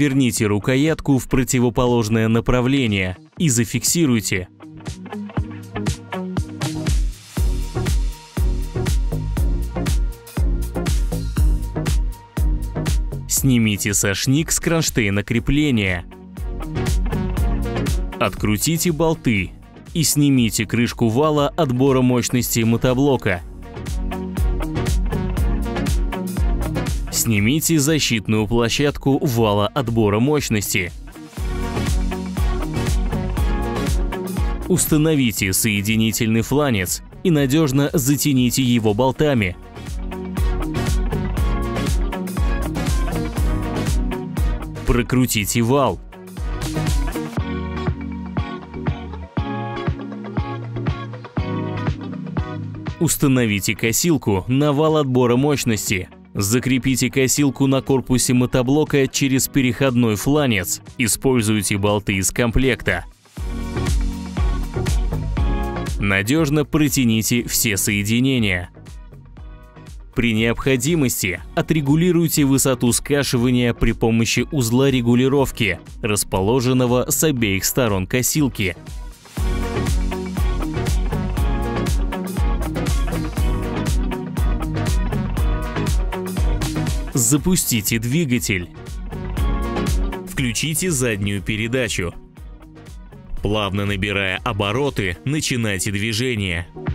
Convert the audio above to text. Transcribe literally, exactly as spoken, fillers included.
поверните рукоятку в противоположное направление и зафиксируйте. Снимите сошник с кронштейна крепления. Открутите болты и снимите крышку вала отбора мощности мотоблока. Снимите защитную площадку вала отбора мощности. Установите соединительный фланец и надежно затяните его болтами. Прокрутите вал. Установите косилку на вал отбора мощности. Закрепите косилку на корпусе мотоблока через переходной фланец. Используйте болты из комплекта. Надежно протяните все соединения. При необходимости отрегулируйте высоту скашивания при помощи узла регулировки, расположенного с обеих сторон косилки. Запустите двигатель. Включите заднюю передачу. Плавно набирая обороты, начинайте движение.